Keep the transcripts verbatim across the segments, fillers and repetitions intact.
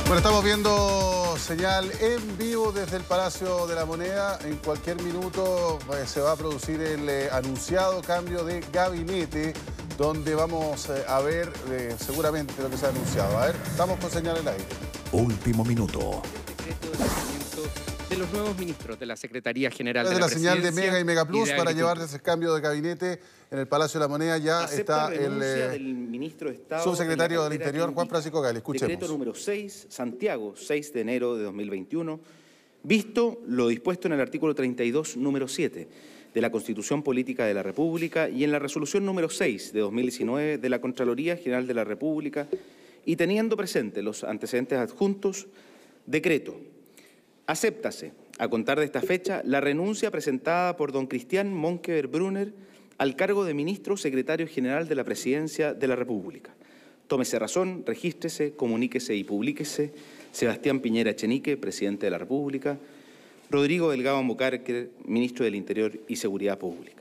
Bueno, estamos viendo señal en vivo desde el Palacio de la Moneda. En cualquier minuto eh, se va a producir el eh, anunciado cambio de gabinete, donde vamos eh, a ver eh, seguramente lo que se ha anunciado. A ver, estamos con señal en aire. Último minuto. De los nuevos ministros de la Secretaría General Desde de la, la señal de Mega y Mega Plus y para llevarles el cambio de gabinete en el Palacio de la Moneda. Ya está el eh, del ministro de Estado subsecretario de del Interior, Juan Francisco Gale. Escuchemos. Decreto número seis, Santiago, seis de enero de dos mil veintiuno. Visto lo dispuesto en el artículo treinta y dos, número siete de la Constitución Política de la República y en la resolución número seis de dos mil diecinueve de la Contraloría General de la República, y teniendo presente los antecedentes adjuntos, decreto. Acéptase, a contar de esta fecha, la renuncia presentada por don Cristian Monkever Brunner al cargo de Ministro Secretario General de la Presidencia de la República. Tómese razón, regístrese, comuníquese y publíquese. Sebastián Piñera Echenique, Presidente de la República. Rodrigo Delgado Mocarque, Ministro del Interior y Seguridad Pública.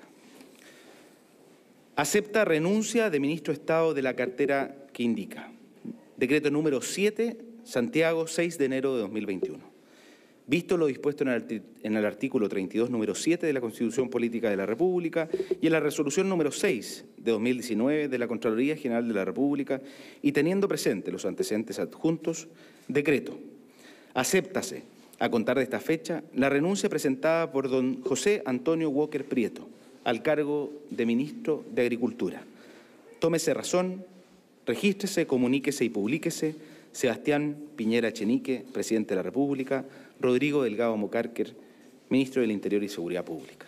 Acepta renuncia de Ministro de Estado de la cartera que indica. Decreto número siete, Santiago, seis de enero de dos mil veintiuno. Visto lo dispuesto en el, en el artículo treinta y dos, número siete de la Constitución Política de la República y en la resolución número seis de dos mil diecinueve de la Contraloría General de la República, y teniendo presente los antecedentes adjuntos, decreto. Acéptase, a contar de esta fecha, la renuncia presentada por don José Antonio Walker Prieto al cargo de Ministro de Agricultura. Tómese razón, regístrese, comuníquese y publíquese. Sebastián Piñera Echenique, Presidente de la República. Rodrigo Delgado Mocarque, Ministro del Interior y Seguridad Pública.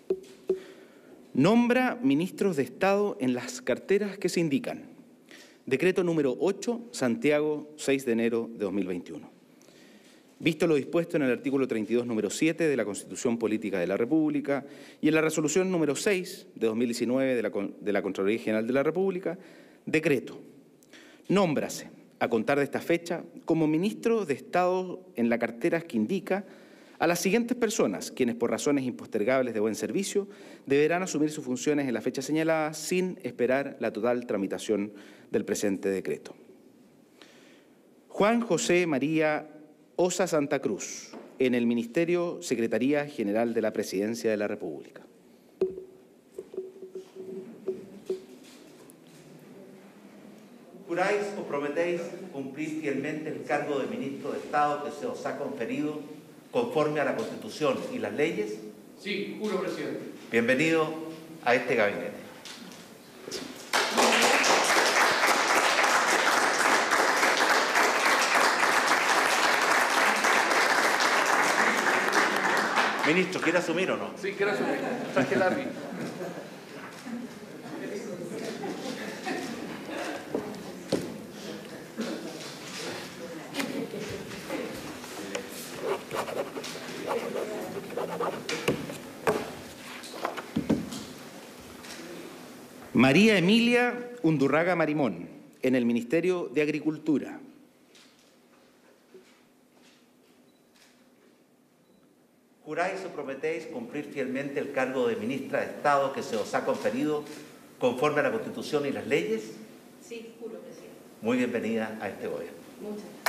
Nombra ministros de Estado en las carteras que se indican. Decreto número ocho, Santiago, seis de enero de dos mil veintiuno. Visto lo dispuesto en el artículo treinta y dos, número siete de la Constitución Política de la República y en la resolución número seis de dos mil diecinueve de la, de la Contraloría General de la República, decreto. Nómbrase, a contar de esta fecha, como ministro de Estado en las carteras que indica, a las siguientes personas, quienes por razones impostergables de buen servicio deberán asumir sus funciones en la fecha señalada sin esperar la total tramitación del presente decreto. Juan José María Osa Santa Cruz, en el Ministerio Secretaría General de la Presidencia de la República. ¿Juráis o prometéis cumplir fielmente el cargo de Ministro de Estado que se os ha conferido conforme a la Constitución y las leyes? Sí, juro, presidente. Bienvenido a este gabinete. Ministro, ¿quiere asumir o no? Sí, quiero asumir. Traje el árbitro. María Emilia Undurraga Marimón, en el Ministerio de Agricultura. ¿Juráis o prometéis cumplir fielmente el cargo de Ministra de Estado que se os ha conferido conforme a la Constitución y las leyes? Sí, juro, presidente. Muy bienvenida a este gobierno. Muchas gracias.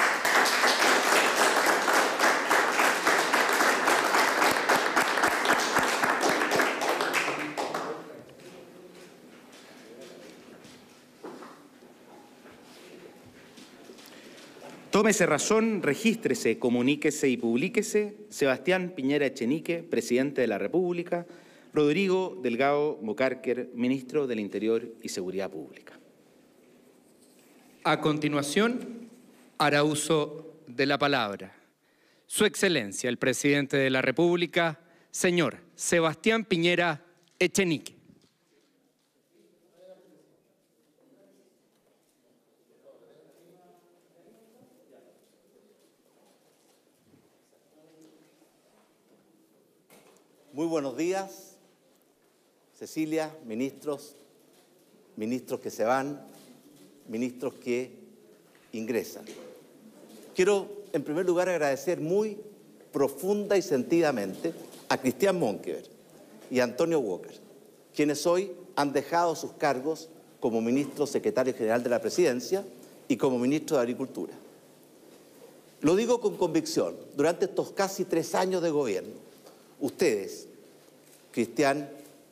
Tómese razón, regístrese, comuníquese y publíquese. Sebastián Piñera Echenique, Presidente de la República. Rodrigo Delgado Mocarque, Ministro del Interior y Seguridad Pública. A continuación, hará uso de la palabra Su Excelencia, el Presidente de la República, señor Sebastián Piñera Echenique. Muy buenos días, Cecilia, ministros, ministros que se van, ministros que ingresan. Quiero, en primer lugar, agradecer muy profunda y sentidamente a Cristian Monkever y a Antonio Walker, quienes hoy han dejado sus cargos como ministro secretario general de la Presidencia y como ministro de Agricultura. Lo digo con convicción. Durante estos casi tres años de gobierno, ustedes, Cristian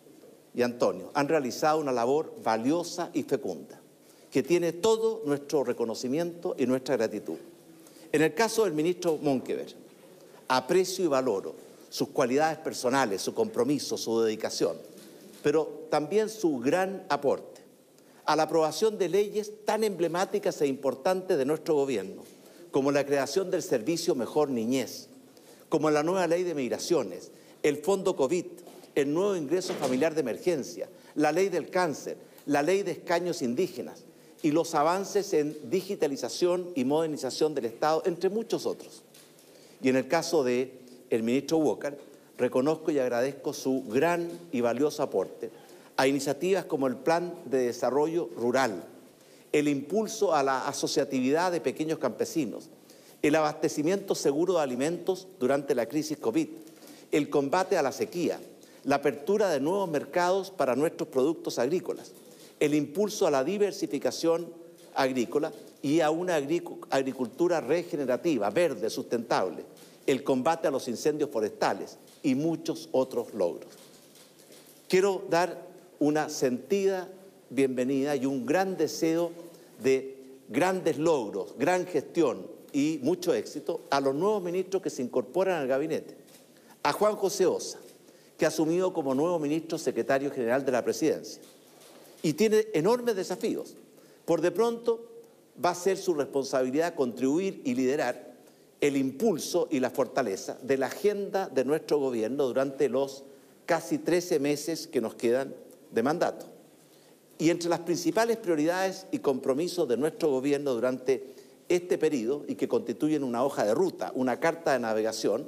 y Antonio, han realizado una labor valiosa y fecunda, que tiene todo nuestro reconocimiento y nuestra gratitud. En el caso del ministro Monkeberg, aprecio y valoro sus cualidades personales, su compromiso, su dedicación, pero también su gran aporte a la aprobación de leyes tan emblemáticas e importantes de nuestro gobierno, como la creación del servicio Mejor Niñez, como la nueva ley de migraciones, el Fondo COVID, el nuevo ingreso familiar de emergencia, la ley del cáncer, la ley de escaños indígenas y los avances en digitalización y modernización del Estado, entre muchos otros. Y en el caso del ministro Walker, reconozco y agradezco su gran y valioso aporte a iniciativas como el Plan de Desarrollo Rural, el impulso a la asociatividad de pequeños campesinos, el abastecimiento seguro de alimentos durante la crisis COVID, el combate a la sequía, la apertura de nuevos mercados para nuestros productos agrícolas, el impulso a la diversificación agrícola y a una agricultura regenerativa, verde, sustentable, el combate a los incendios forestales y muchos otros logros. Quiero dar una sentida bienvenida y un gran deseo de grandes logros, gran gestión y mucho éxito a los nuevos ministros que se incorporan al gabinete. A Juan José Ossa, que ha asumido como nuevo ministro secretario general de la Presidencia y tiene enormes desafíos. Por de pronto va a ser su responsabilidad contribuir y liderar el impulso y la fortaleza de la agenda de nuestro gobierno durante los casi trece meses que nos quedan de mandato. Y entre las principales prioridades y compromisos de nuestro gobierno durante este periodo, y que constituyen una hoja de ruta, una carta de navegación,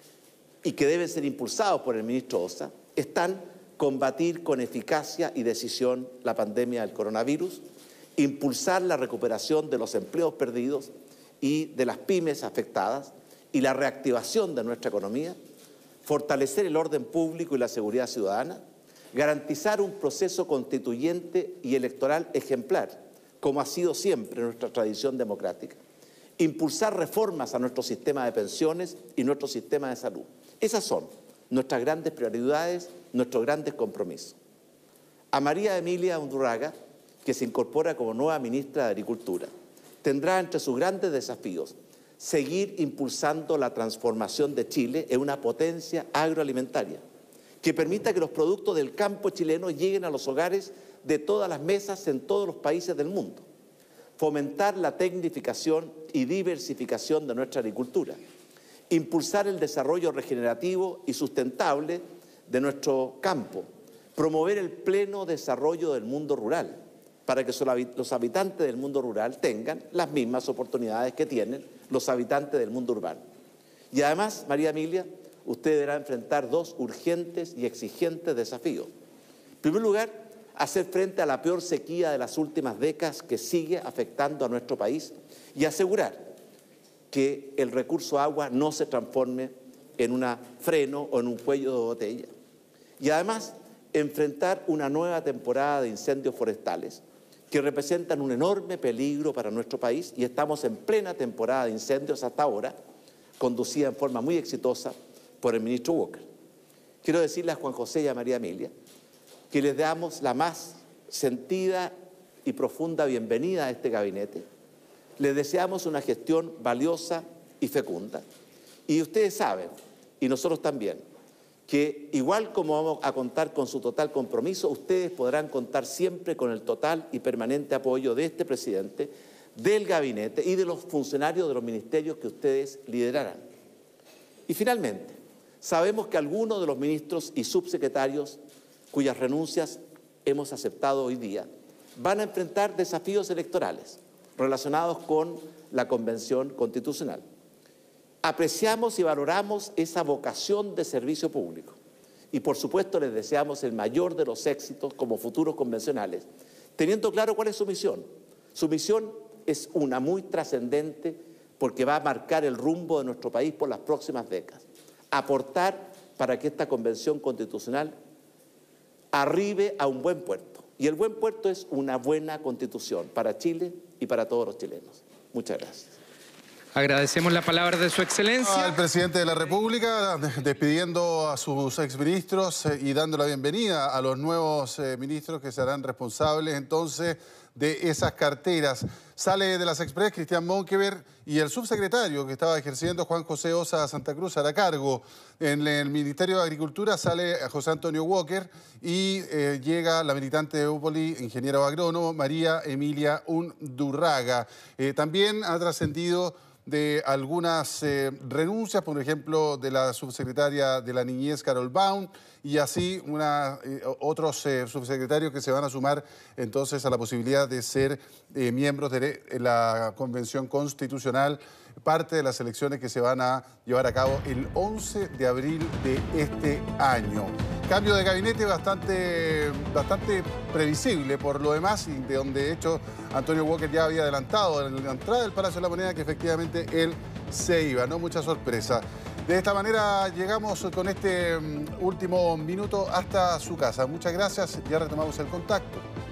y que deben ser impulsados por el ministro Ossa, están combatir con eficacia y decisión la pandemia del coronavirus, impulsar la recuperación de los empleos perdidos y de las pymes afectadas y la reactivación de nuestra economía, fortalecer el orden público y la seguridad ciudadana, garantizar un proceso constituyente y electoral ejemplar, como ha sido siempre nuestra tradición democrática, impulsar reformas a nuestro sistema de pensiones y nuestro sistema de salud. Esas son nuestras grandes prioridades, nuestros grandes compromisos. A María Emilia Undurraga, que se incorpora como nueva ministra de Agricultura, tendrá entre sus grandes desafíos seguir impulsando la transformación de Chile en una potencia agroalimentaria que permita que los productos del campo chileno lleguen a los hogares de todas las mesas en todos los países del mundo. Fomentar la tecnificación y diversificación de nuestra agricultura. Impulsar el desarrollo regenerativo y sustentable de nuestro campo. Promover el pleno desarrollo del mundo rural, para que los habitantes del mundo rural tengan las mismas oportunidades que tienen los habitantes del mundo urbano. Y además, María Emilia, usted deberá enfrentar dos urgentes y exigentes desafíos. En primer lugar, hacer frente a la peor sequía de las últimas décadas que sigue afectando a nuestro país y asegurar que el recurso agua no se transforme en un freno o en un cuello de botella. Y además, enfrentar una nueva temporada de incendios forestales que representan un enorme peligro para nuestro país, y estamos en plena temporada de incendios hasta ahora, conducida en forma muy exitosa por el ministro Walker. Quiero decirle a Juan José y a María Emilia que les damos la más sentida y profunda bienvenida a este gabinete. Les deseamos una gestión valiosa y fecunda. Y ustedes saben, y nosotros también, que igual como vamos a contar con su total compromiso, ustedes podrán contar siempre con el total y permanente apoyo de este presidente, del gabinete y de los funcionarios de los ministerios que ustedes liderarán. Y finalmente, sabemos que algunos de los ministros y subsecretarios cuyas renuncias hemos aceptado hoy día van a enfrentar desafíos electorales relacionados con la Convención Constitucional. Apreciamos y valoramos esa vocación de servicio público y, por supuesto, les deseamos el mayor de los éxitos como futuros convencionales, teniendo claro cuál es su misión. Su misión es una muy trascendente porque va a marcar el rumbo de nuestro país por las próximas décadas. Aportar para que esta Convención Constitucional arribe a un buen puerto. Y el buen puerto es una buena Constitución para Chile y para todos los chilenos. Muchas gracias. Agradecemos la palabra de su excelencia. Al presidente de la República, despidiendo a sus exministros eh, y dando la bienvenida a los nuevos eh, ministros que serán responsables entonces de esas carteras. Sale de las Express Cristian Monkeberg y el subsecretario que estaba ejerciendo, Juan José Osa Santa Cruz, hará cargo. En el Ministerio de Agricultura sale José Antonio Walker y eh, llega la militante de Upoli, ingeniero agrónomo, María Emilia Undurraga. Eh, también ha trascendido de algunas eh, renuncias, por ejemplo, de la subsecretaria de la Niñez, Carol Baum, y así una, eh, otros eh, subsecretarios que se van a sumar entonces a la posibilidad de ser eh, miembros de la Convención Constitucional, parte de las elecciones que se van a llevar a cabo el once de abril de este año. Cambio de gabinete bastante, bastante previsible por lo demás, y de donde de hecho Antonio Walker ya había adelantado en la entrada del Palacio de la Moneda que efectivamente él se iba, no mucha sorpresa. De esta manera llegamos con este último minuto hasta su casa. Muchas gracias, ya retomamos el contacto.